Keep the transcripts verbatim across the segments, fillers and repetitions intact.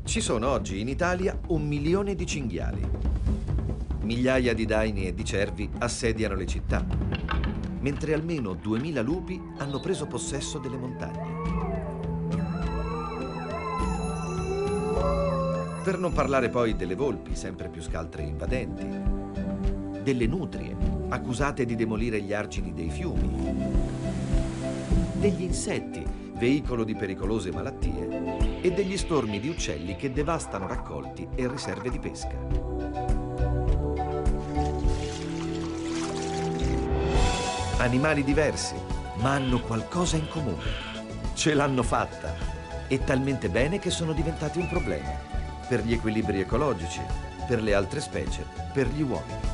Ci sono oggi in Italia un milione di cinghiali. Migliaia di daini e di cervi assediano le città, mentre almeno duemila lupi hanno preso possesso delle montagne. Per non parlare poi delle volpi, sempre più scaltre e invadenti, delle nutrie, accusate di demolire gli argini dei fiumi, degli insetti, veicolo di pericolose malattie, e degli stormi di uccelli che devastano raccolti e riserve di pesca. Animali diversi, ma hanno qualcosa in comune. Ce l'hanno fatta, e talmente bene che sono diventati un problema per gli equilibri ecologici, per le altre specie, per gli uomini.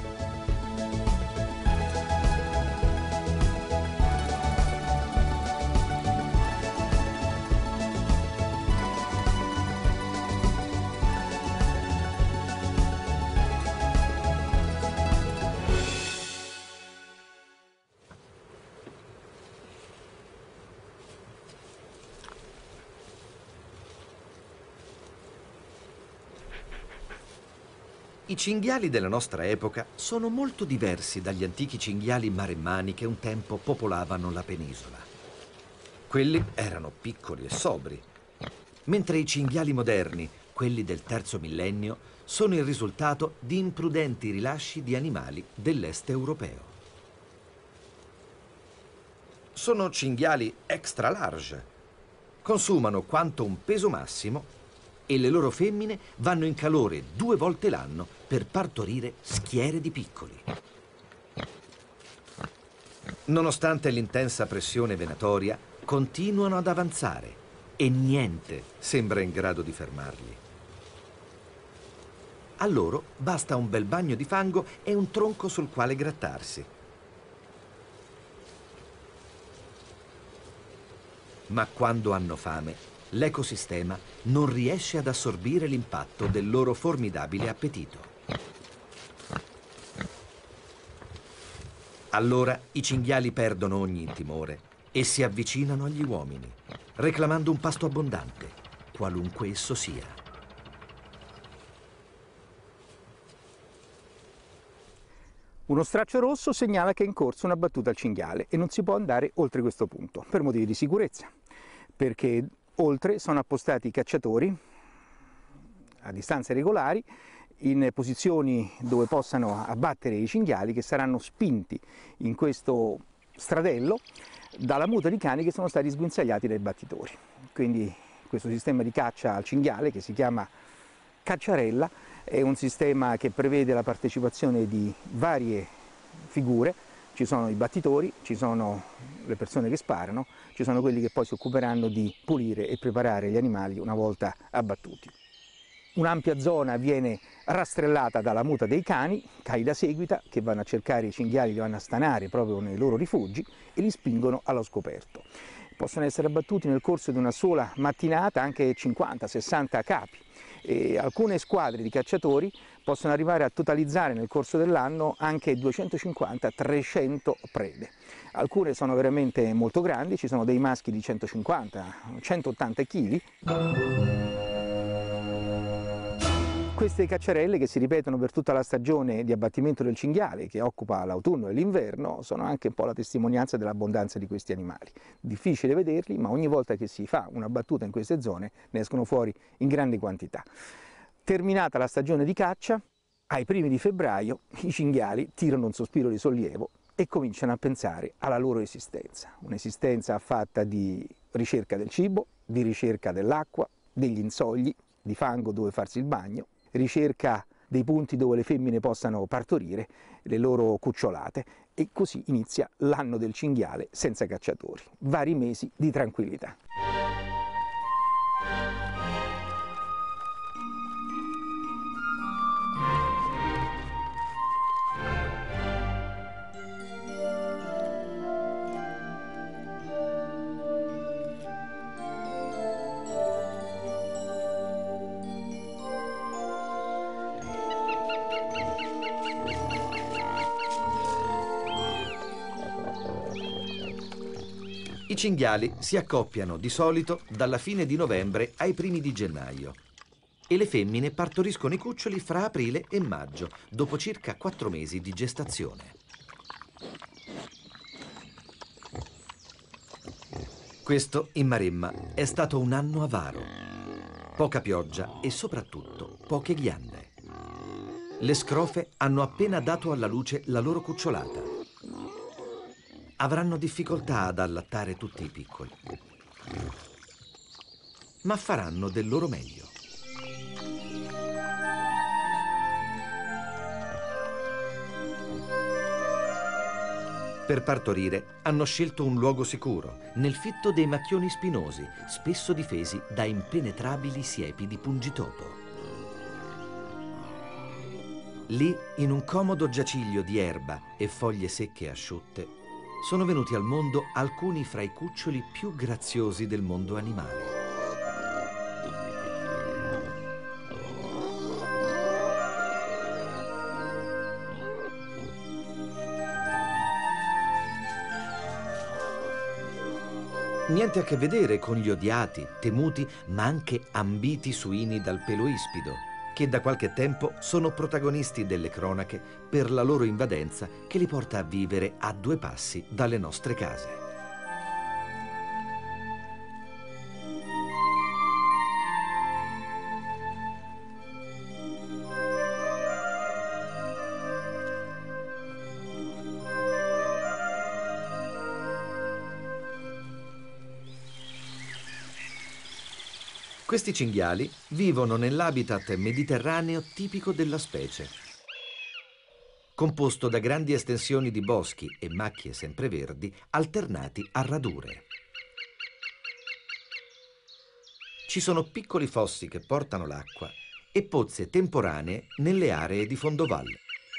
I cinghiali della nostra epoca sono molto diversi dagli antichi cinghiali maremmani che un tempo popolavano la penisola. Quelli erano piccoli e sobri, mentre i cinghiali moderni, quelli del terzo millennio, sono il risultato di imprudenti rilasci di animali dell'est europeo. Sono cinghiali extra large, consumano quanto un peso massimo e le loro femmine vanno in calore due volte l'anno per partorire schiere di piccoli. Nonostante l'intensa pressione venatoria, continuano ad avanzare e niente sembra in grado di fermarli. A loro basta un bel bagno di fango e un tronco sul quale grattarsi. Ma quando hanno fame, l'ecosistema non riesce ad assorbire l'impatto del loro formidabile appetito. Allora i cinghiali perdono ogni timore e si avvicinano agli uomini, reclamando un pasto abbondante, qualunque esso sia. Uno straccio rosso segnala che è in corso una battuta al cinghiale e non si può andare oltre questo punto, per motivi di sicurezza, perché oltre sono appostati i cacciatori a distanze regolari in posizioni dove possano abbattere i cinghiali che saranno spinti in questo stradello dalla muta di cani che sono stati sguinzagliati dai battitori. Quindi questo sistema di caccia al cinghiale, che si chiama cacciarella, è un sistema che prevede la partecipazione di varie figure. Ci sono i battitori, ci sono le persone che sparano, ci sono quelli che poi si occuperanno di pulire e preparare gli animali una volta abbattuti. Un'ampia zona viene rastrellata dalla muta dei cani, cani da seguita, che vanno a cercare i cinghiali, li vanno a stanare proprio nei loro rifugi e li spingono allo scoperto. Possono essere abbattuti nel corso di una sola mattinata anche cinquanta sessanta capi. E alcune squadre di cacciatori possono arrivare a totalizzare nel corso dell'anno anche duecentocinquanta trecento prede. Alcune sono veramente molto grandi, ci sono dei maschi di centocinquanta centottanta chili. Queste cacciarelle, che si ripetono per tutta la stagione di abbattimento del cinghiale, che occupa l'autunno e l'inverno, sono anche un po' la testimonianza dell'abbondanza di questi animali. Difficile vederli, ma ogni volta che si fa una battuta in queste zone ne escono fuori in grandi quantità. Terminata la stagione di caccia, ai primi di febbraio i cinghiali tirano un sospiro di sollievo e cominciano a pensare alla loro esistenza. Un'esistenza fatta di ricerca del cibo, di ricerca dell'acqua, degli insogli, di fango dove farsi il bagno, ricerca dei punti dove le femmine possano partorire le loro cucciolate, e così inizia l'anno del cinghiale senza cacciatori, vari mesi di tranquillità. I cinghiali si accoppiano di solito dalla fine di novembre ai primi di gennaio. e le femmine partoriscono i cuccioli fra aprile e maggio, dopo circa quattro mesi di gestazione. Questo, in Maremma, è stato un anno avaro. Poca pioggia e soprattutto poche ghiande. Le scrofe hanno appena dato alla luce la loro cucciolata. Avranno difficoltà ad allattare tutti i piccoli, ma faranno del loro meglio. Per partorire hanno scelto un luogo sicuro, nel fitto dei macchioni spinosi, spesso difesi da impenetrabili siepi di pungitopo. Lì, in un comodo giaciglio di erba e foglie secche asciutte, sono venuti al mondo alcuni fra i cuccioli più graziosi del mondo animale. Niente a che vedere con gli odiati, temuti, ma anche ambiti suini dal pelo ispido, che da qualche tempo sono protagonisti delle cronache per la loro invadenza che li porta a vivere a due passi dalle nostre case. Questi cinghiali vivono nell'habitat mediterraneo tipico della specie, composto da grandi estensioni di boschi e macchie sempreverdi alternati a radure. Ci sono piccoli fossi che portano l'acqua e pozze temporanee nelle aree di fondovalle.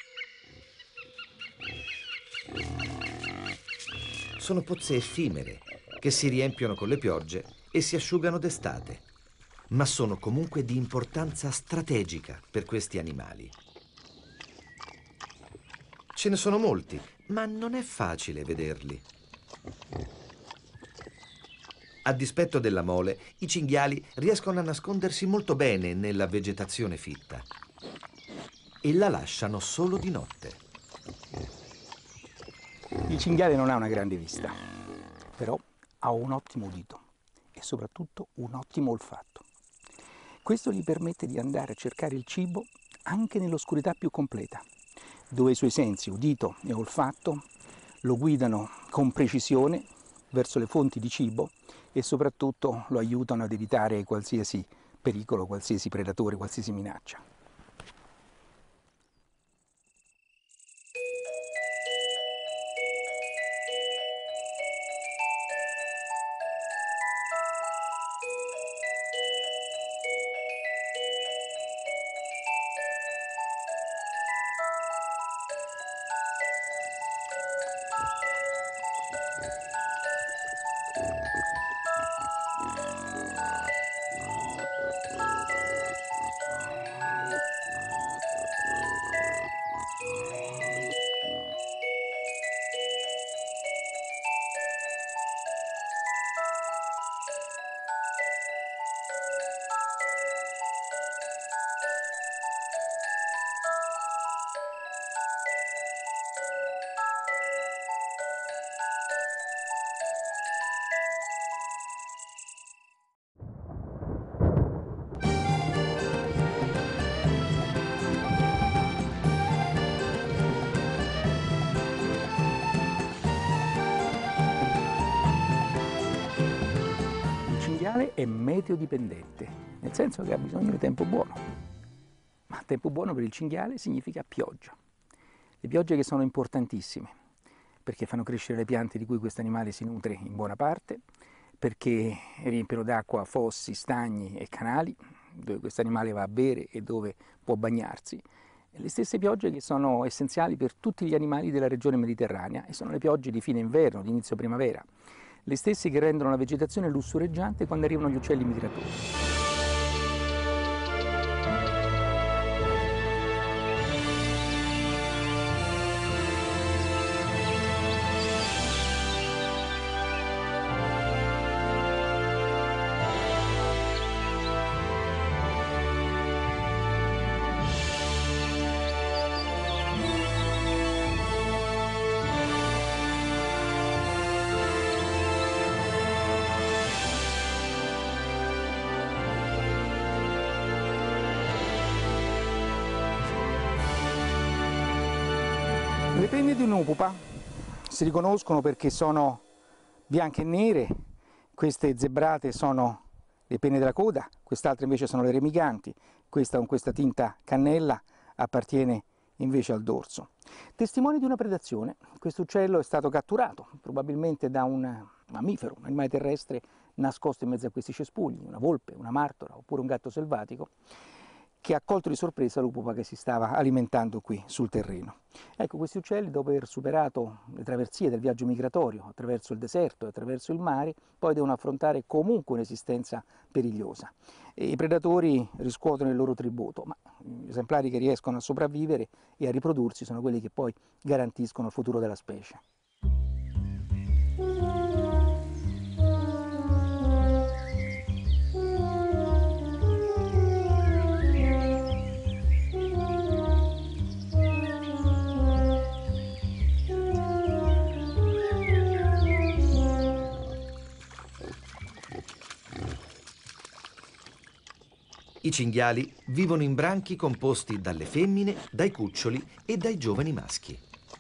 Sono pozze effimere che si riempiono con le piogge e si asciugano d'estate, ma sono comunque di importanza strategica per questi animali. Ce ne sono molti, ma non è facile vederli. A dispetto della mole, i cinghiali riescono a nascondersi molto bene nella vegetazione fitta e la lasciano solo di notte. Il cinghiale non ha una grande vista, però ha un ottimo udito e soprattutto un ottimo olfatto. Questo gli permette di andare a cercare il cibo anche nell'oscurità più completa, dove i suoi sensi, udito e olfatto, lo guidano con precisione verso le fonti di cibo e soprattutto lo aiutano ad evitare qualsiasi pericolo, qualsiasi predatore, qualsiasi minaccia. È meteodipendente, nel senso che ha bisogno di tempo buono, ma tempo buono per il cinghiale significa pioggia. Le piogge che sono importantissime perché fanno crescere le piante di cui questo animale si nutre in buona parte, perché riempiono d'acqua fossi, stagni e canali dove questo animale va a bere e dove può bagnarsi. E le stesse piogge che sono essenziali per tutti gli animali della regione mediterranea e sono le piogge di fine inverno, di inizio primavera. Le stesse che rendono la vegetazione lussureggiante quando arrivano gli uccelli migratori. penne di un'upupa si riconoscono perché sono bianche e nere, queste zebrate sono le penne della coda, quest'altra invece sono le remiganti, questa con questa tinta cannella appartiene invece al dorso. Testimoni di una predazione, questo uccello è stato catturato probabilmente da un mammifero, un animale terrestre nascosto in mezzo a questi cespugli, una volpe, una martora oppure un gatto selvatico, che ha colto di sorpresa l'upupa che si stava alimentando qui sul terreno. Ecco, questi uccelli, dopo aver superato le traversie del viaggio migratorio attraverso il deserto e attraverso il mare, poi devono affrontare comunque un'esistenza perigliosa. E i predatori riscuotono il loro tributo, ma gli esemplari che riescono a sopravvivere e a riprodursi sono quelli che poi garantiscono il futuro della specie. I cinghiali vivono in branchi composti dalle femmine, dai cuccioli e dai giovani maschi.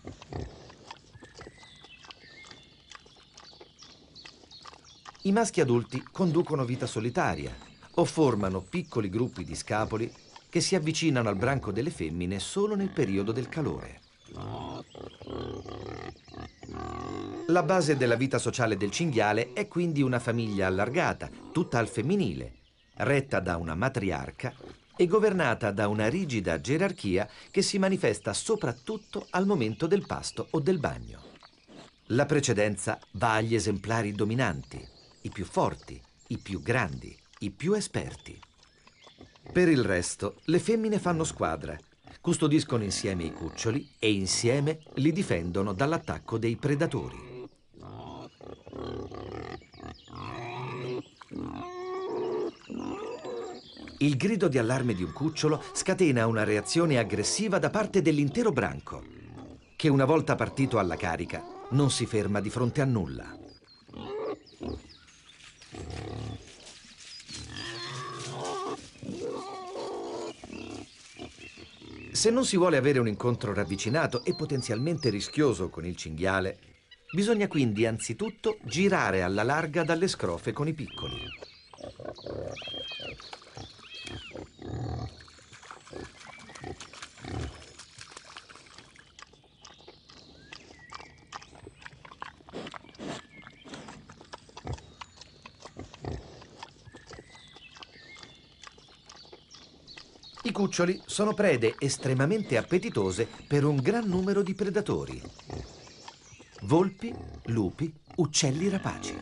I maschi adulti conducono vita solitaria o formano piccoli gruppi di scapoli che si avvicinano al branco delle femmine solo nel periodo del calore. La base della vita sociale del cinghiale è quindi una famiglia allargata, tutta al femminile, retta da una matriarca e governata da una rigida gerarchia che si manifesta soprattutto al momento del pasto o del bagno. La precedenza va agli esemplari dominanti, i più forti, i più grandi, i più esperti. Per il resto, le femmine fanno squadra, custodiscono insieme i cuccioli e insieme li difendono dall'attacco dei predatori. Il grido di allarme di un cucciolo scatena una reazione aggressiva da parte dell'intero branco, che una volta partito alla carica non si ferma di fronte a nulla. Se non si vuole avere un incontro ravvicinato e potenzialmente rischioso con il cinghiale, bisogna quindi anzitutto girare alla larga dalle scrofe con i piccoli. I cuccioli sono prede estremamente appetitose per un gran numero di predatori: volpi, lupi, uccelli rapaci.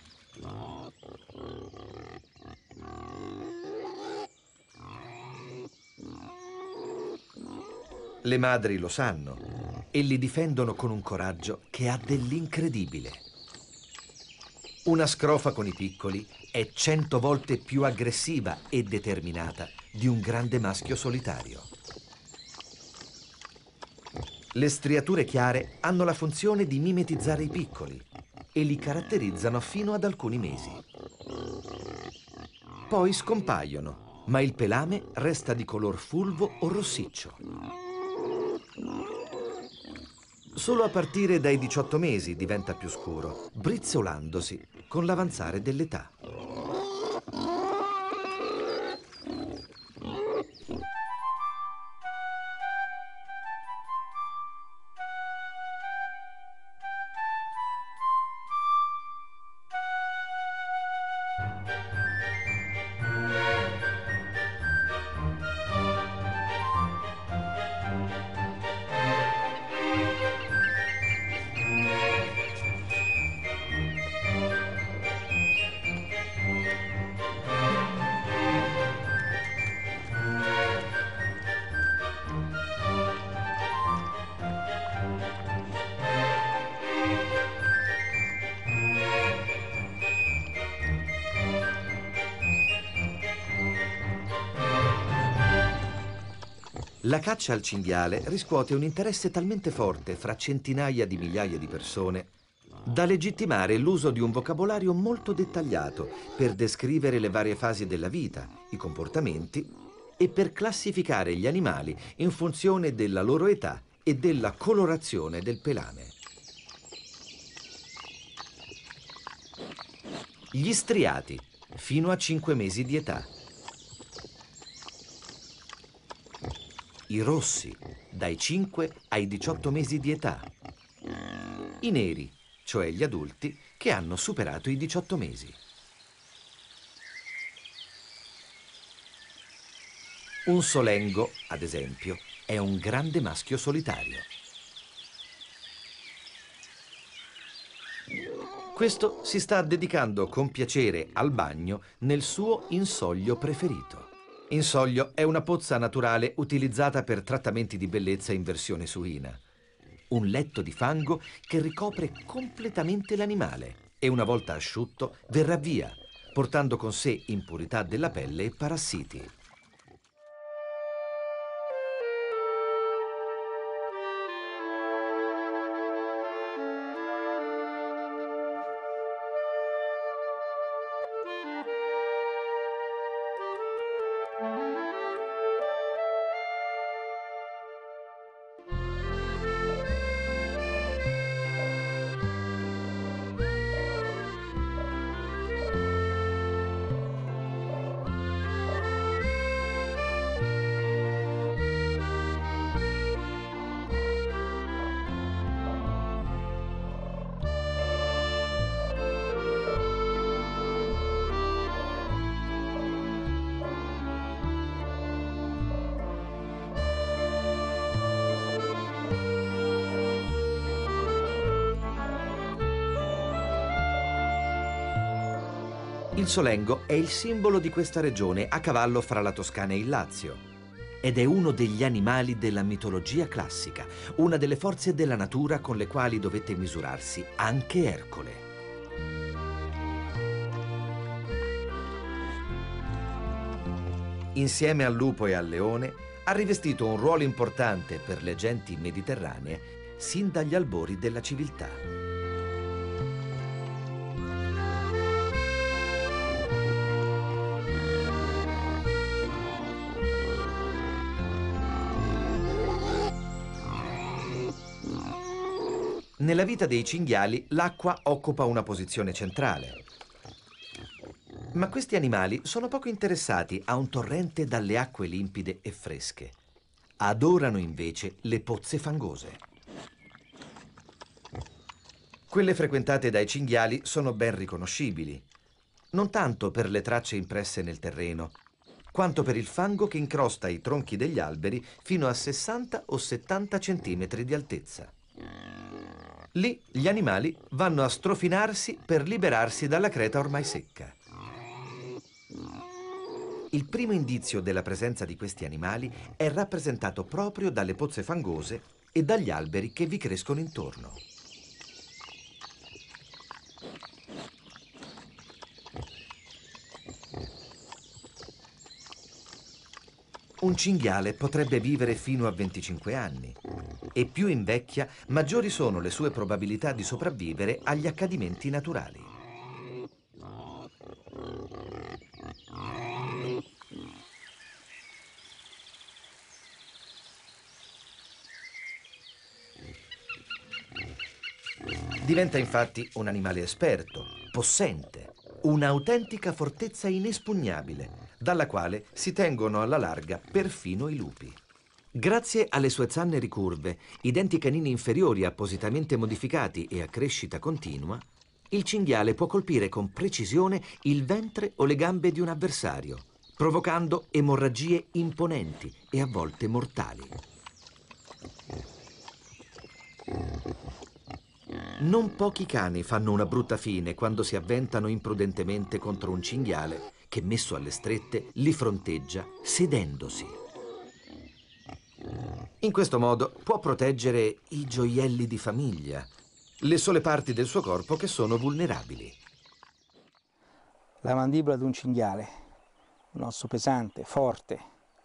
Le madri lo sanno e li difendono con un coraggio che ha dell'incredibile. Una scrofa con i piccoli è cento volte più aggressiva e determinata di un grande maschio solitario. Le striature chiare hanno la funzione di mimetizzare i piccoli e li caratterizzano fino ad alcuni mesi. Poi scompaiono, ma il pelame resta di color fulvo o rossiccio. Solo a partire dai diciotto mesi diventa più scuro, brizzolandosi con l'avanzare dell'età. La caccia al cinghiale riscuote un interesse talmente forte fra centinaia di migliaia di persone da legittimare l'uso di un vocabolario molto dettagliato per descrivere le varie fasi della vita, i comportamenti e per classificare gli animali in funzione della loro età e della colorazione del pelame. Gli striati, fino a cinque mesi di età. I rossi, dai cinque ai diciotto mesi di età. I neri, cioè gli adulti, che hanno superato i diciotto mesi. Un solengo, ad esempio, è un grande maschio solitario. Questo si sta dedicando con piacere al bagno nel suo insoglio preferito. Insoglio è una pozza naturale utilizzata per trattamenti di bellezza in versione suina. Un letto di fango che ricopre completamente l'animale e una volta asciutto verrà via, portando con sé impurità della pelle e parassiti. Il solengo è il simbolo di questa regione a cavallo fra la Toscana e il Lazio ed è uno degli animali della mitologia classica, una delle forze della natura con le quali dovette misurarsi anche Ercole. Insieme al lupo e al leone ha rivestito un ruolo importante per le genti mediterranee sin dagli albori della civiltà. Nella vita dei cinghiali l'acqua occupa una posizione centrale. Ma questi animali sono poco interessati a un torrente dalle acque limpide e fresche. Adorano invece le pozze fangose. Quelle frequentate dai cinghiali sono ben riconoscibili, non tanto per le tracce impresse nel terreno, quanto per il fango che incrosta i tronchi degli alberi fino a sessanta o settanta centimetri di altezza. Lì gli animali vanno a strofinarsi per liberarsi dalla creta ormai secca. Il primo indizio della presenza di questi animali è rappresentato proprio dalle pozze fangose e dagli alberi che vi crescono intorno. Un cinghiale potrebbe vivere fino a venticinque anni e più invecchia, maggiori sono le sue probabilità di sopravvivere agli accadimenti naturali. Diventa infatti un animale esperto, possente, un'autentica fortezza inespugnabile, dalla quale si tengono alla larga perfino i lupi. Grazie alle sue zanne ricurve, i denti canini inferiori appositamente modificati e a crescita continua, il cinghiale può colpire con precisione il ventre o le gambe di un avversario, provocando emorragie imponenti e a volte mortali. Non pochi cani fanno una brutta fine quando si avventano imprudentemente contro un cinghiale che, messo alle strette, li fronteggia sedendosi. In questo modo può proteggere i gioielli di famiglia, le sole parti del suo corpo che sono vulnerabili. La mandibola di un cinghiale, un osso pesante, forte.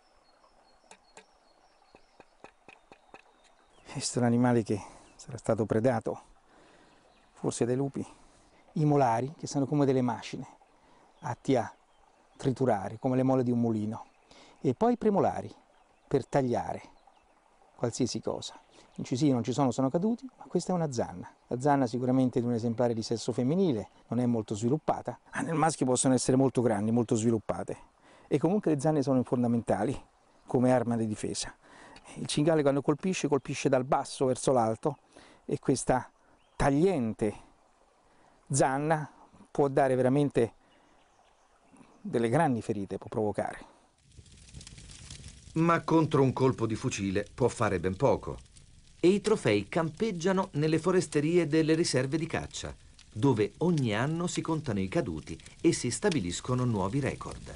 Questo è un animale che sarà stato predato, forse dai lupi. I molari, che sono come delle macine, atti a triturare, come le molle di un mulino. E poi i premolari, per tagliare qualsiasi cosa. Dici sì, non ci sono, sono caduti, ma questa è una zanna. La zanna sicuramente di un esemplare di sesso femminile, non è molto sviluppata, ma nel maschio possono essere molto grandi, molto sviluppate. E comunque le zanne sono fondamentali come arma di difesa. Il cinghiale quando colpisce, colpisce dal basso verso l'alto e questa tagliente zanna può dare veramente delle grandi ferite, può provocare. Ma contro un colpo di fucile può fare ben poco. E i trofei campeggiano nelle foresterie delle riserve di caccia, dove ogni anno si contano i caduti e si stabiliscono nuovi record.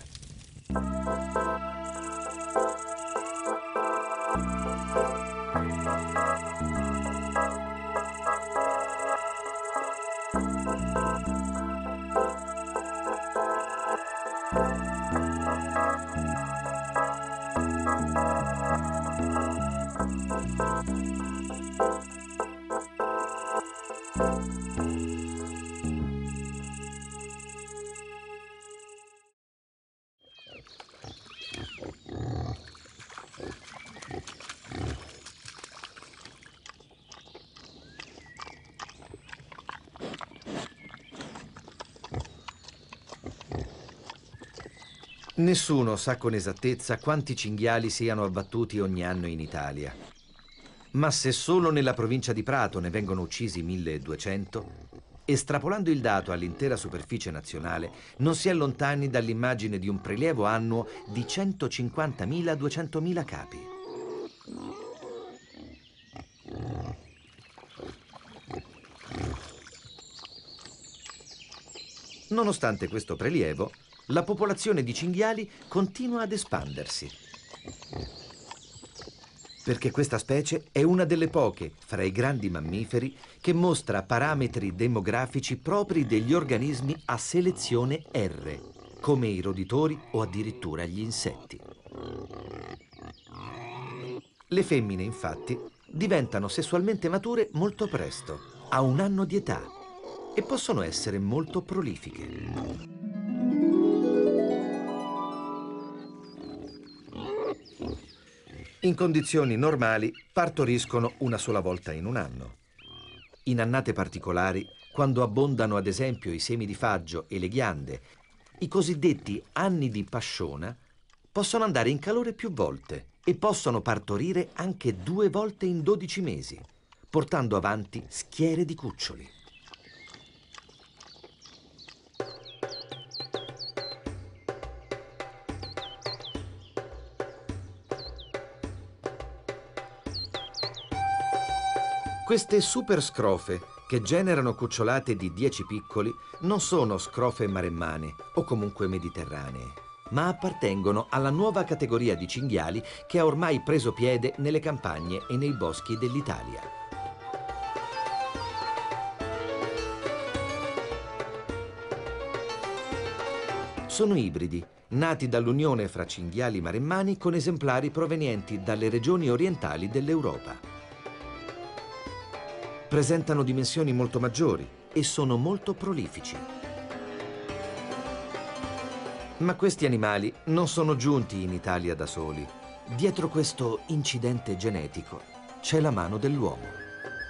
Nessuno sa con esattezza quanti cinghiali siano abbattuti ogni anno in Italia. Ma se solo nella provincia di Prato ne vengono uccisi milleduecento, estrapolando il dato all'intera superficie nazionale, non si è lontani dall'immagine di un prelievo annuo di centocinquantamila a duecentomila capi. Nonostante questo prelievo, la popolazione di cinghiali continua ad espandersi. Perché questa specie è una delle poche fra i grandi mammiferi che mostra parametri demografici propri degli organismi a selezione R, come i roditori o addirittura gli insetti. Le femmine, infatti, diventano sessualmente mature molto presto, a un anno di età, e possono essere molto prolifiche. In condizioni normali partoriscono una sola volta in un anno. In annate particolari, quando abbondano ad esempio i semi di faggio e le ghiande, i cosiddetti anni di pasciona possono andare in calore più volte e possono partorire anche due volte in dodici mesi, portando avanti schiere di cuccioli. Queste super scrofe, che generano cucciolate di dieci piccoli, non sono scrofe maremmane o comunque mediterranee, ma appartengono alla nuova categoria di cinghiali che ha ormai preso piede nelle campagne e nei boschi dell'Italia. Sono ibridi, nati dall'unione fra cinghiali maremmani con esemplari provenienti dalle regioni orientali dell'Europa. Presentano dimensioni molto maggiori e sono molto prolifici. Ma questi animali non sono giunti in Italia da soli. Dietro questo incidente genetico c'è la mano dell'uomo.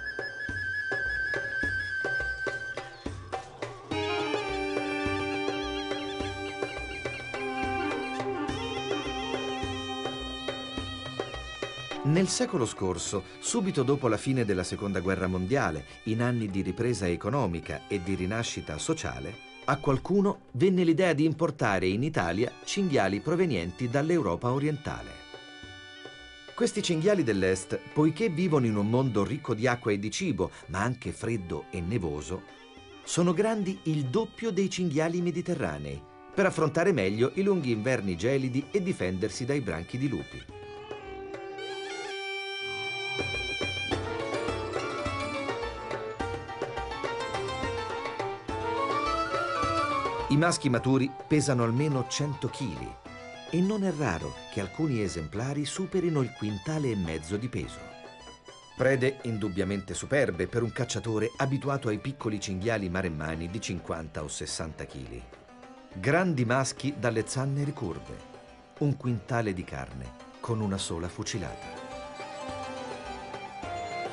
Nel secolo scorso, subito dopo la fine della Seconda Guerra Mondiale, in anni di ripresa economica e di rinascita sociale, a qualcuno venne l'idea di importare in Italia cinghiali provenienti dall'Europa orientale. Questi cinghiali dell'Est, poiché vivono in un mondo ricco di acqua e di cibo, ma anche freddo e nevoso, sono grandi il doppio dei cinghiali mediterranei, per affrontare meglio i lunghi inverni gelidi e difendersi dai branchi di lupi. I maschi maturi pesano almeno cento chili e non è raro che alcuni esemplari superino il quintale e mezzo di peso. Prede indubbiamente superbe per un cacciatore abituato ai piccoli cinghiali maremmani di cinquanta o sessanta chili. Grandi maschi dalle zanne ricurve, un quintale di carne con una sola fucilata.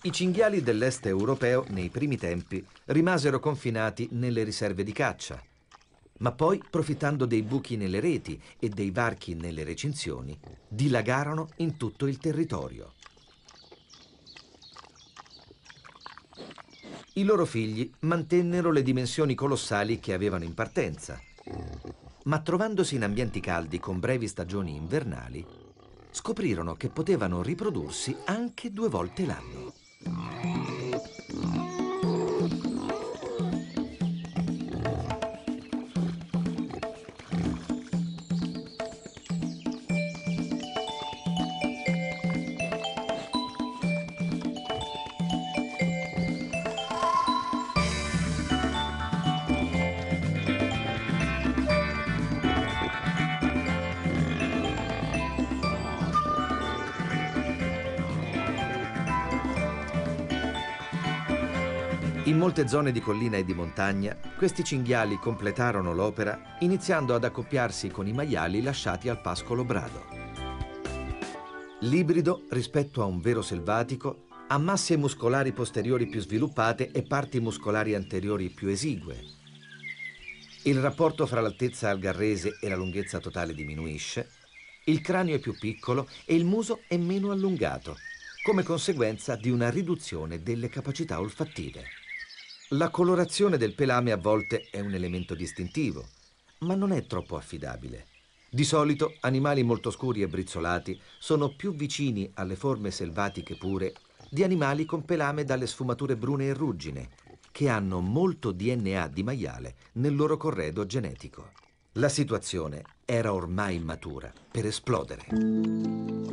I cinghiali dell'est europeo, nei primi tempi, rimasero confinati nelle riserve di caccia, ma poi, profittando dei buchi nelle reti e dei varchi nelle recinzioni, dilagarono in tutto il territorio. I loro figli mantennero le dimensioni colossali che avevano in partenza, ma trovandosi in ambienti caldi con brevi stagioni invernali, scoprirono che potevano riprodursi anche due volte l'anno. In molte zone di collina e di montagna, questi cinghiali completarono l'opera iniziando ad accoppiarsi con i maiali lasciati al pascolo brado. L'ibrido, rispetto a un vero selvatico, ha masse muscolari posteriori più sviluppate e parti muscolari anteriori più esigue. Il rapporto fra l'altezza algarrese e la lunghezza totale diminuisce, il cranio è più piccolo e il muso è meno allungato, come conseguenza di una riduzione delle capacità olfattive. La colorazione del pelame a volte è un elemento distintivo, ma non è troppo affidabile. Di solito animali molto scuri e brizzolati sono più vicini alle forme selvatiche pure di animali con pelame dalle sfumature brune e ruggine, che hanno molto D N A di maiale nel loro corredo genetico. La situazione era ormai matura per esplodere.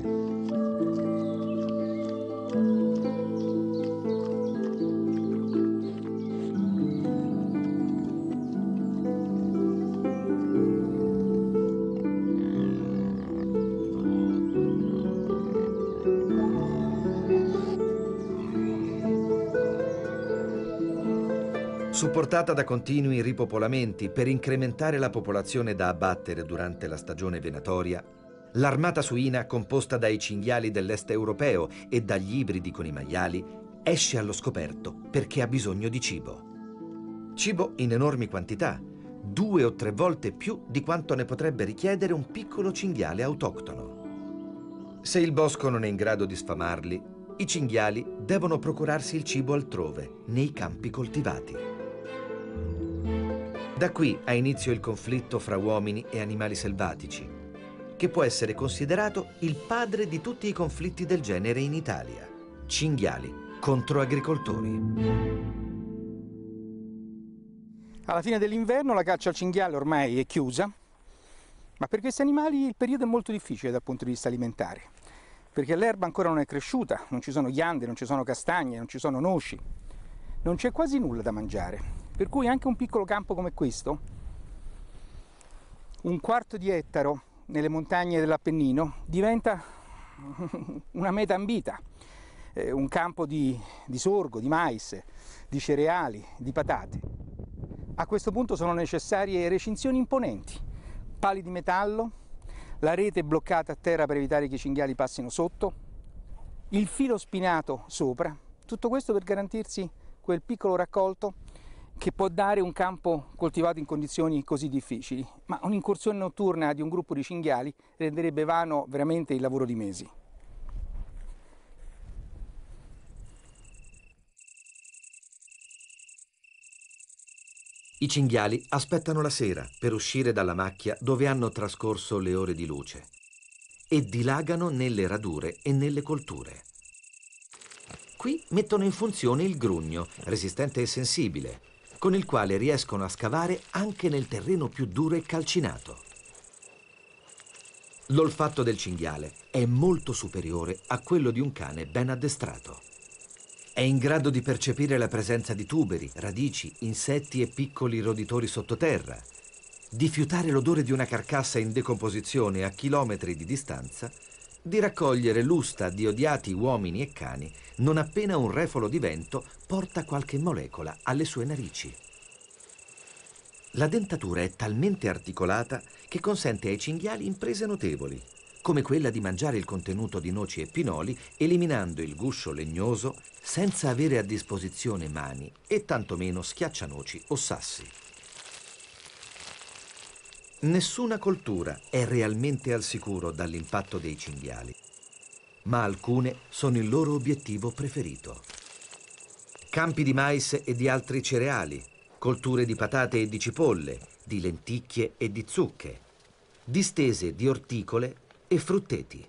Supportata da continui ripopolamenti per incrementare la popolazione da abbattere durante la stagione venatoria, l'armata suina, composta dai cinghiali dell'est europeo e dagli ibridi con i maiali, esce allo scoperto perché ha bisogno di cibo. Cibo in enormi quantità, due o tre volte più di quanto ne potrebbe richiedere un piccolo cinghiale autoctono. Se il bosco non è in grado di sfamarli, i cinghiali devono procurarsi il cibo altrove, nei campi coltivati. Da qui ha inizio il conflitto fra uomini e animali selvatici, che può essere considerato il padre di tutti i conflitti del genere in Italia. Cinghiali contro agricoltori. Alla fine dell'inverno la caccia al cinghiale ormai è chiusa, ma per questi animali il periodo è molto difficile dal punto di vista alimentare, perché l'erba ancora non è cresciuta, non ci sono ghiande, non ci sono castagne, non ci sono noci, non c'è quasi nulla da mangiare. Per cui anche un piccolo campo come questo, un quarto di ettaro nelle montagne dell'Appennino, diventa una meta ambita, eh, un campo di, di sorgo, di mais, di cereali, di patate. A questo punto sono necessarie recinzioni imponenti, pali di metallo, la rete bloccata a terra per evitare che i cinghiali passino sotto, il filo spinato sopra, tutto questo per garantirsi quel piccolo raccolto che può dare un campo coltivato in condizioni così difficili, ma un'incursione notturna di un gruppo di cinghiali renderebbe vano veramente il lavoro di mesi. I cinghiali aspettano la sera per uscire dalla macchia dove hanno trascorso le ore di luce e dilagano nelle radure e nelle colture. Qui mettono in funzione il grugno, resistente e sensibile, con il quale riescono a scavare anche nel terreno più duro e calcinato. L'olfatto del cinghiale è molto superiore a quello di un cane ben addestrato. È in grado di percepire la presenza di tuberi, radici, insetti e piccoli roditori sottoterra, di fiutare l'odore di una carcassa in decomposizione a chilometri di distanza, di raccogliere l'usta di odiati uomini e cani non appena un refolo di vento porta qualche molecola alle sue narici. La dentatura è talmente articolata che consente ai cinghiali imprese notevoli, come quella di mangiare il contenuto di noci e pinoli, eliminando il guscio legnoso senza avere a disposizione mani e tantomeno schiaccianoci o sassi. Nessuna coltura è realmente al sicuro dall'impatto dei cinghiali, ma alcune sono il loro obiettivo preferito. Campi di mais e di altri cereali, colture di patate e di cipolle, di lenticchie e di zucche, distese di orticole e frutteti.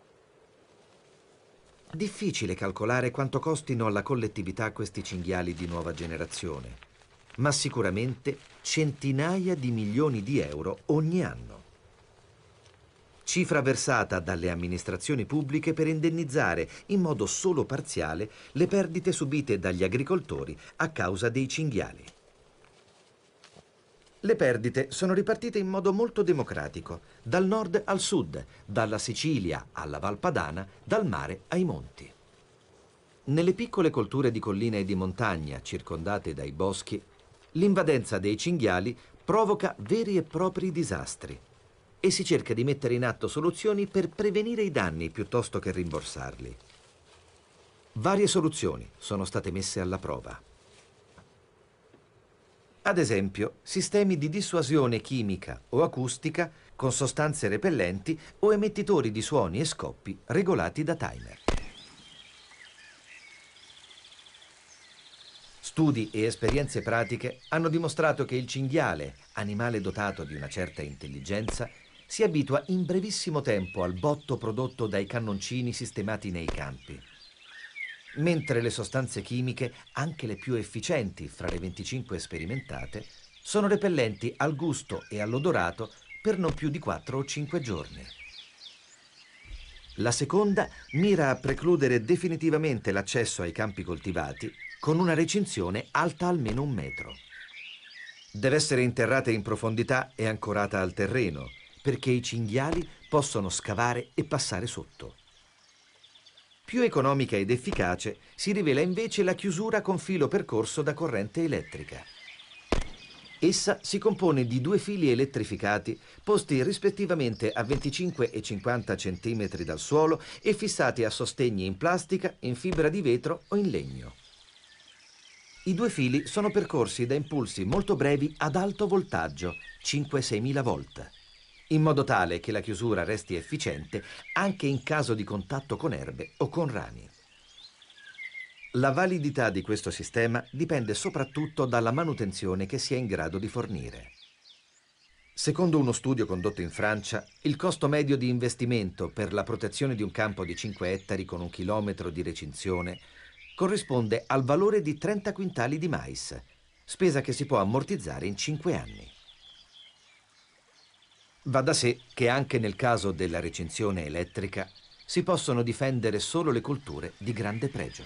Difficile calcolare quanto costino alla collettività questi cinghiali di nuova generazione, ma sicuramente centinaia di milioni di euro ogni anno. Cifra versata dalle amministrazioni pubbliche per indennizzare in modo solo parziale le perdite subite dagli agricoltori a causa dei cinghiali. Le perdite sono ripartite in modo molto democratico, dal nord al sud, dalla Sicilia alla Val Padana, dal mare ai monti. Nelle piccole colture di collina e di montagna, circondate dai boschi, l'invadenza dei cinghiali provoca veri e propri disastri e si cerca di mettere in atto soluzioni per prevenire i danni piuttosto che rimborsarli. Varie soluzioni sono state messe alla prova. Ad esempio, sistemi di dissuasione chimica o acustica con sostanze repellenti o emettitori di suoni e scoppi regolati da timer. Studi e esperienze pratiche hanno dimostrato che il cinghiale, animale dotato di una certa intelligenza, si abitua in brevissimo tempo al botto prodotto dai cannoncini sistemati nei campi. Mentre le sostanze chimiche, anche le più efficienti fra le venticinque sperimentate, sono repellenti al gusto e all'odorato per non più di quattro o cinque giorni. La seconda mira a precludere definitivamente l'accesso ai campi coltivati con una recinzione alta almeno un metro. Deve essere interrata in profondità e ancorata al terreno, perché i cinghiali possono scavare e passare sotto. Più economica ed efficace si rivela invece la chiusura con filo percorso da corrente elettrica. Essa si compone di due fili elettrificati posti rispettivamente a venticinque e cinquanta centimetri dal suolo e fissati a sostegni in plastica, in fibra di vetro o in legno. I due fili sono percorsi da impulsi molto brevi ad alto voltaggio, cinque-seimila volt, in modo tale che la chiusura resti efficiente anche in caso di contatto con erbe o con rami. La validità di questo sistema dipende soprattutto dalla manutenzione che si è in grado di fornire. Secondo uno studio condotto in Francia, il costo medio di investimento per la protezione di un campo di cinque ettari con un chilometro di recinzione corrisponde al valore di trenta quintali di mais, spesa che si può ammortizzare in cinque anni. Va da sé che anche nel caso della recinzione elettrica si possono difendere solo le colture di grande pregio.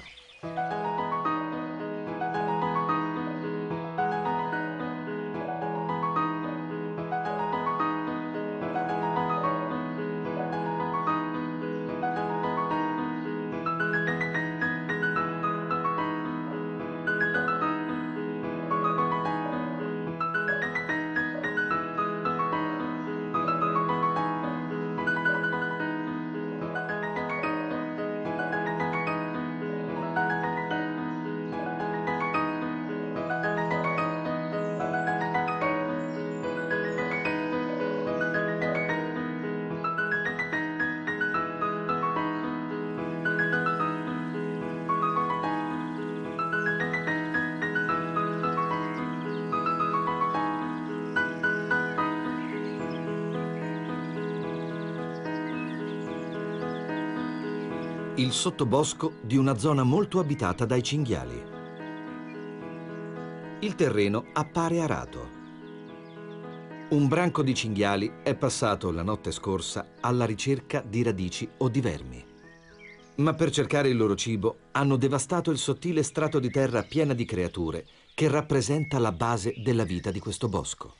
Il sottobosco di una zona molto abitata dai cinghiali. Il terreno appare arato. Un branco di cinghiali è passato la notte scorsa alla ricerca di radici o di vermi. Ma per cercare il loro cibo hanno devastato il sottile strato di terra piena di creature che rappresenta la base della vita di questo bosco.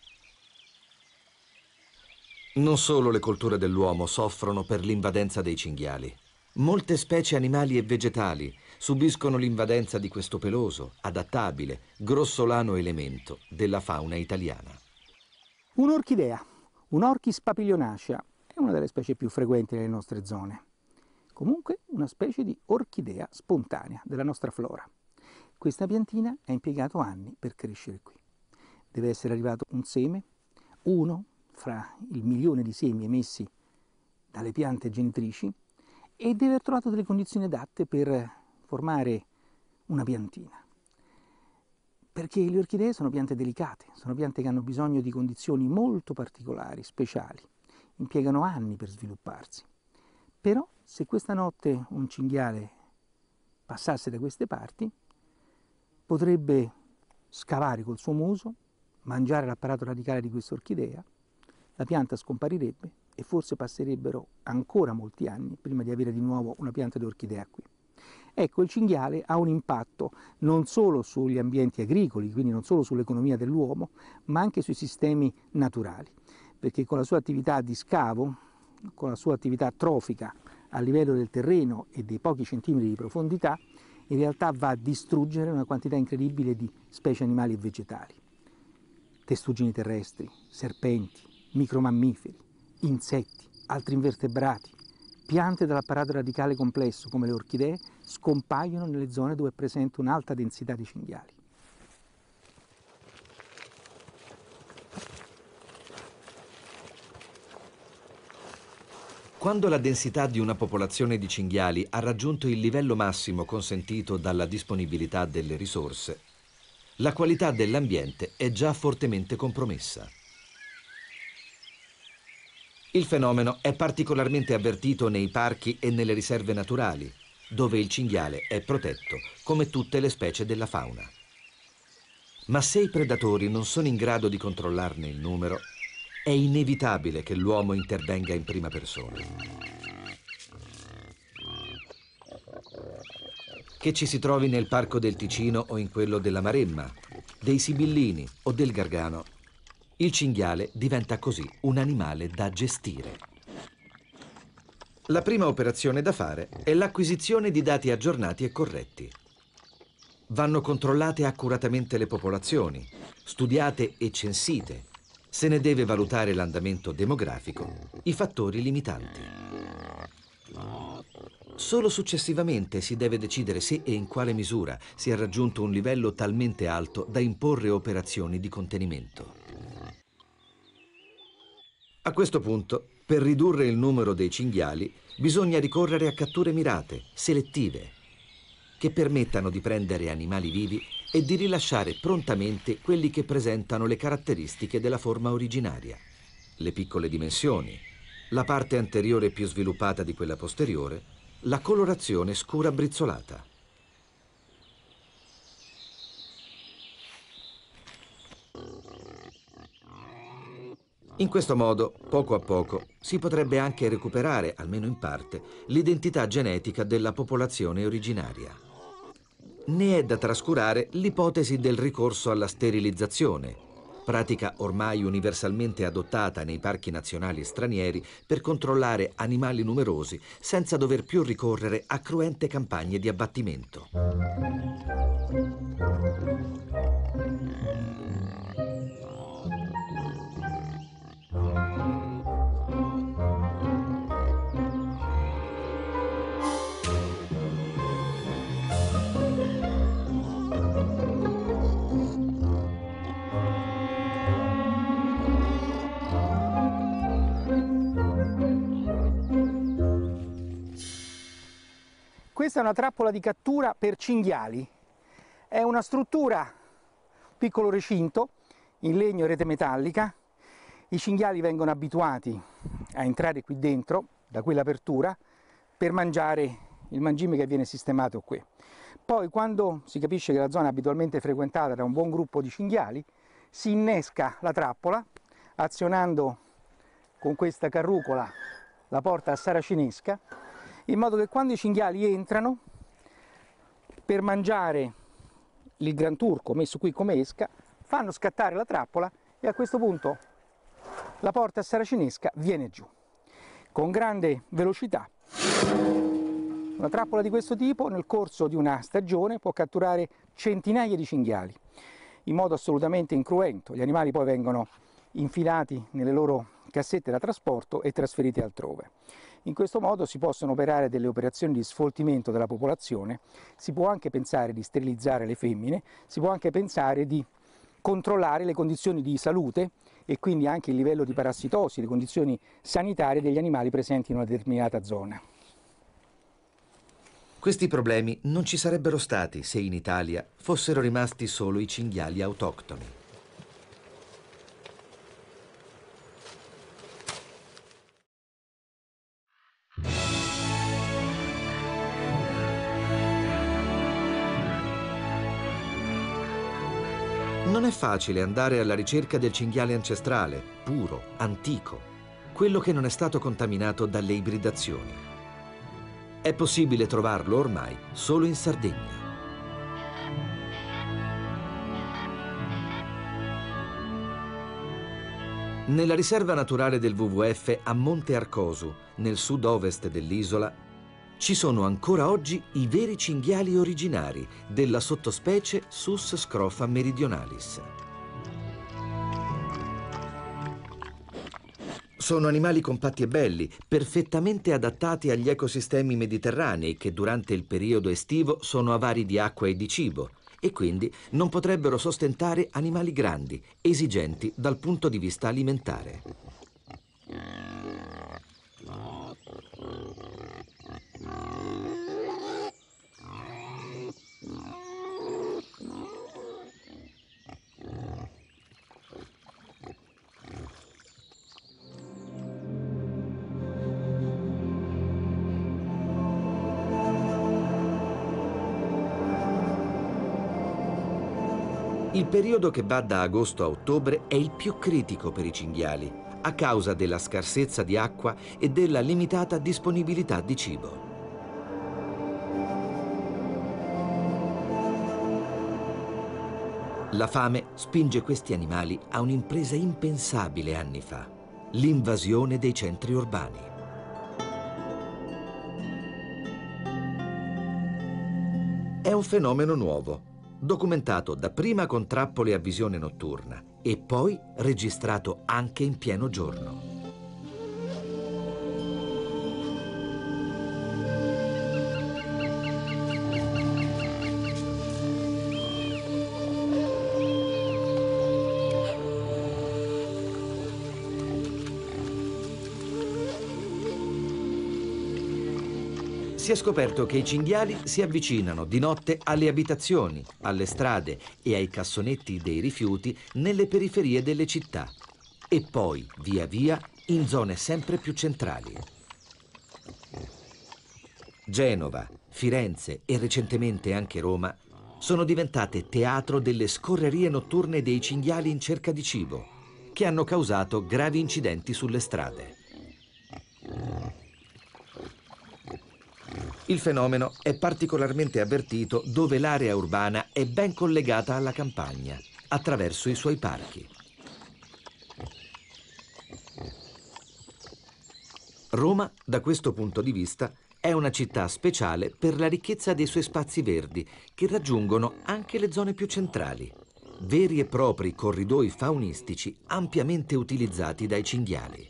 Non solo le colture dell'uomo soffrono per l'invadenza dei cinghiali. Molte specie animali e vegetali subiscono l'invadenza di questo peloso, adattabile, grossolano elemento della fauna italiana. Un'orchidea, un Orchis papilionacea, è una delle specie più frequenti nelle nostre zone. Comunque una specie di orchidea spontanea della nostra flora. Questa piantina ha impiegato anni per crescere qui. Deve essere arrivato un seme, uno fra il milione di semi emessi dalle piante genitrici, e deve aver trovato delle condizioni adatte per formare una piantina. Perché le orchidee sono piante delicate, sono piante che hanno bisogno di condizioni molto particolari, speciali, impiegano anni per svilupparsi. Però se questa notte un cinghiale passasse da queste parti, potrebbe scavare col suo muso, mangiare l'apparato radicale di questa orchidea, la pianta scomparirebbe e forse passerebbero ancora molti anni prima di avere di nuovo una pianta di orchidea qui. Ecco, il cinghiale ha un impatto non solo sugli ambienti agricoli, quindi non solo sull'economia dell'uomo, ma anche sui sistemi naturali, perché con la sua attività di scavo, con la sua attività trofica a livello del terreno e dei pochi centimetri di profondità, in realtà va a distruggere una quantità incredibile di specie animali e vegetali. Testuggini terrestri, serpenti, micromammiferi, insetti, altri invertebrati, piante dall'apparato radicale complesso come le orchidee scompaiono nelle zone dove è presente un'alta densità di cinghiali. Quando la densità di una popolazione di cinghiali ha raggiunto il livello massimo consentito dalla disponibilità delle risorse, la qualità dell'ambiente è già fortemente compromessa. Il fenomeno è particolarmente avvertito nei parchi e nelle riserve naturali, dove il cinghiale è protetto come tutte le specie della fauna. Ma se i predatori non sono in grado di controllarne il numero, è inevitabile che l'uomo intervenga in prima persona. Che ci si trovi nel Parco del Ticino o in quello della Maremma, dei Sibillini o del Gargano, il cinghiale diventa così un animale da gestire. La prima operazione da fare è l'acquisizione di dati aggiornati e corretti. Vanno controllate accuratamente le popolazioni, studiate e censite. Se ne deve valutare l'andamento demografico, i fattori limitanti. Solo successivamente si deve decidere se e in quale misura si è raggiunto un livello talmente alto da imporre operazioni di contenimento. A questo punto, per ridurre il numero dei cinghiali, bisogna ricorrere a catture mirate, selettive, che permettano di prendere animali vivi e di rilasciare prontamente quelli che presentano le caratteristiche della forma originaria. Le piccole dimensioni, la parte anteriore più sviluppata di quella posteriore, la colorazione scura brizzolata. In questo modo, poco a poco, si potrebbe anche recuperare, almeno in parte, l'identità genetica della popolazione originaria. Ne è da trascurare l'ipotesi del ricorso alla sterilizzazione, pratica ormai universalmente adottata nei parchi nazionali stranieri per controllare animali numerosi senza dover più ricorrere a cruente campagne di abbattimento. Questa è una trappola di cattura per cinghiali. È una struttura, un piccolo recinto in legno e rete metallica. I cinghiali vengono abituati a entrare qui dentro, da quell'apertura, per mangiare il mangime che viene sistemato qui. Poi, quando si capisce che la zona è abitualmente frequentata da un buon gruppo di cinghiali, si innesca la trappola azionando con questa carrucola la porta a saracinesca, in modo che quando i cinghiali entrano per mangiare il gran turco messo qui come esca, fanno scattare la trappola e a questo punto la porta a saracinesca viene giù con grande velocità. Una trappola di questo tipo nel corso di una stagione può catturare centinaia di cinghiali in modo assolutamente incruento. Gli animali poi vengono infilati nelle loro cassette da trasporto e trasferite altrove. In questo modo si possono operare delle operazioni di sfoltimento della popolazione, si può anche pensare di sterilizzare le femmine, si può anche pensare di controllare le condizioni di salute e quindi anche il livello di parassitosi, le condizioni sanitarie degli animali presenti in una determinata zona. Questi problemi non ci sarebbero stati se in Italia fossero rimasti solo i cinghiali autoctoni. Non è facile andare alla ricerca del cinghiale ancestrale, puro, antico, quello che non è stato contaminato dalle ibridazioni. È possibile trovarlo ormai solo in Sardegna. Nella riserva naturale del W W F a Monte Arcosu, nel sud-ovest dell'isola, ci sono ancora oggi i veri cinghiali originari della sottospecie Sus scrofa meridionalis. Sono animali compatti e belli, perfettamente adattati agli ecosistemi mediterranei che durante il periodo estivo sono avari di acqua e di cibo e quindi non potrebbero sostentare animali grandi, esigenti dal punto di vista alimentare. Il periodo che va da agosto a ottobre è il più critico per i cinghiali, a causa della scarsezza di acqua e della limitata disponibilità di cibo. La fame spinge questi animali a un'impresa impensabile anni fa, l'invasione dei centri urbani. È un fenomeno nuovo, documentato dapprima con trappole a visione notturna e poi registrato anche in pieno giorno. Si è scoperto che i cinghiali si avvicinano di notte alle abitazioni, alle strade e ai cassonetti dei rifiuti nelle periferie delle città e poi, via via, in zone sempre più centrali. Genova, Firenze e recentemente anche Roma sono diventate teatro delle scorrerie notturne dei cinghiali in cerca di cibo, che hanno causato gravi incidenti sulle strade. Il fenomeno è particolarmente avvertito dove l'area urbana è ben collegata alla campagna, attraverso i suoi parchi. Roma, da questo punto di vista, è una città speciale per la ricchezza dei suoi spazi verdi, che raggiungono anche le zone più centrali, veri e propri corridoi faunistici ampiamente utilizzati dai cinghiali.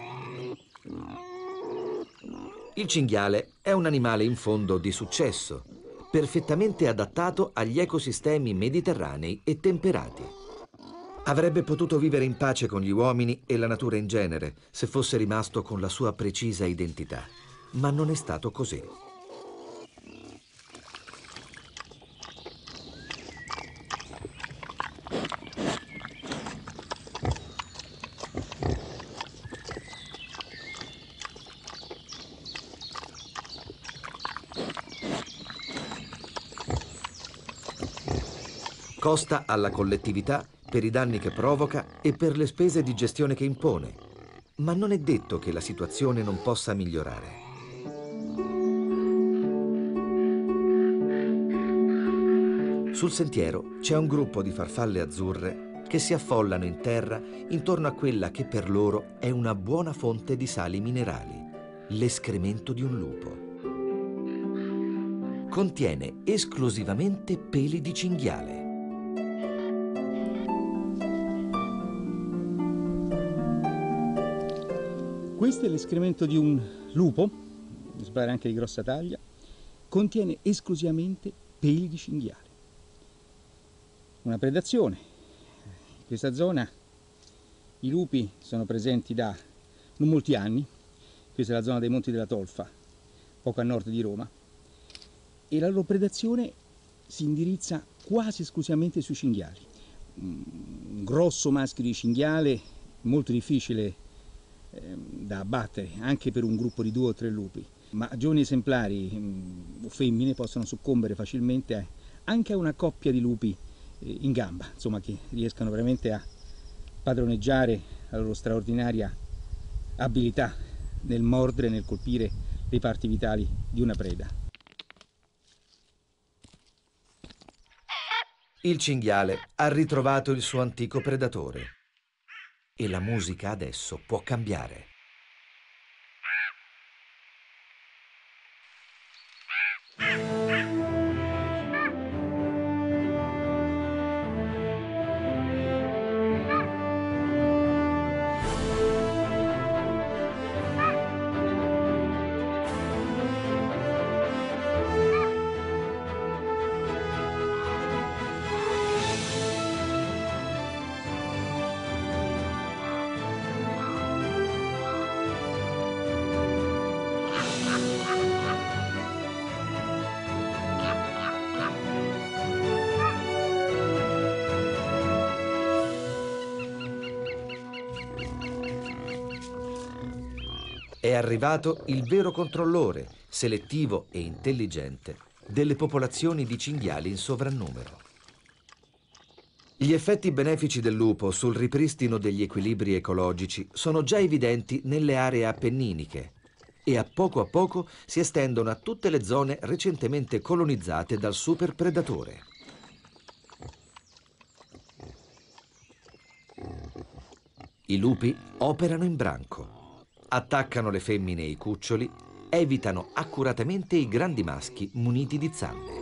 Il cinghiale è un animale in fondo di successo, perfettamente adattato agli ecosistemi mediterranei e temperati. Avrebbe potuto vivere in pace con gli uomini e la natura in genere se fosse rimasto con la sua precisa identità, ma non è stato così. Costa alla collettività per i danni che provoca e per le spese di gestione che impone, ma non è detto che la situazione non possa migliorare. Sul sentiero c'è un gruppo di farfalle azzurre che si affollano in terra intorno a quella che per loro è una buona fonte di sali minerali, l'escremento di un lupo. Contiene esclusivamente peli di cinghiale. Questo è l'escremento di un lupo, mi pare anche di grossa taglia, contiene esclusivamente peli di cinghiale. Una predazione. In questa zona i lupi sono presenti da non molti anni. Questa è la zona dei Monti della Tolfa, poco a nord di Roma, e la loro predazione si indirizza quasi esclusivamente sui cinghiali. Un grosso maschio di cinghiale molto difficile eh, da abbattere, anche per un gruppo di due o tre lupi, ma giovani esemplari o femmine possono soccombere facilmente a, anche a una coppia di lupi eh, in gamba, insomma, che riescano veramente a padroneggiare la loro straordinaria abilità nel mordere e nel colpire le parti vitali di una preda. Il cinghiale ha ritrovato il suo antico predatore e la musica adesso può cambiare. È arrivato il vero controllore, selettivo e intelligente, delle popolazioni di cinghiali in sovrannumero. Gli effetti benefici del lupo sul ripristino degli equilibri ecologici sono già evidenti nelle aree appenniniche e a poco a poco si estendono a tutte le zone recentemente colonizzate dal superpredatore. I lupi operano in branco. Attaccano le femmine e i cuccioli, evitano accuratamente i grandi maschi muniti di zanne.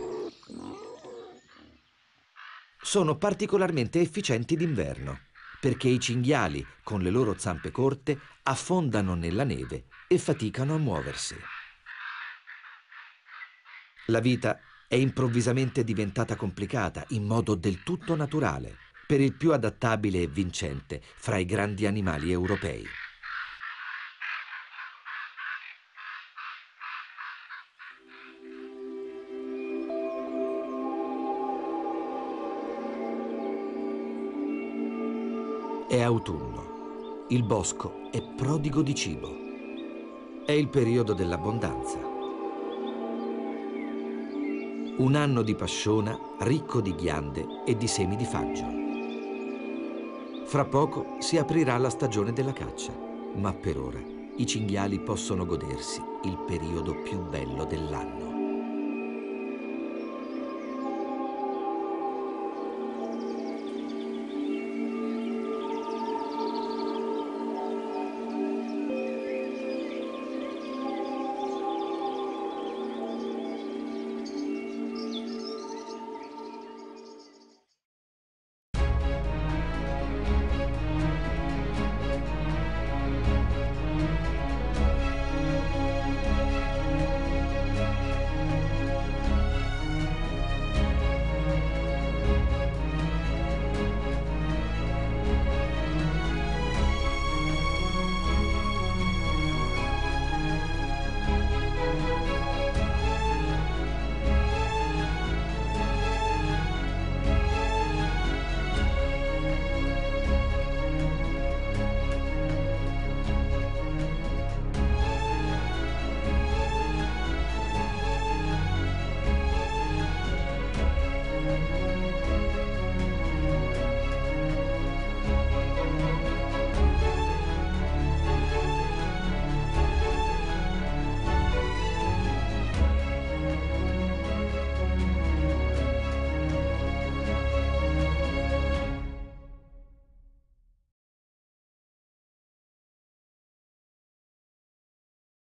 Sono particolarmente efficienti d'inverno, perché i cinghiali, con le loro zampe corte, affondano nella neve e faticano a muoversi. La vita è improvvisamente diventata complicata in modo del tutto naturale, per il più adattabile e vincente fra i grandi animali europei. È autunno. Il bosco è prodigo di cibo. È il periodo dell'abbondanza. Un anno di pasciona ricco di ghiande e di semi di faggio. Fra poco si aprirà la stagione della caccia, ma per ora i cinghiali possono godersi il periodo più bello dell'anno.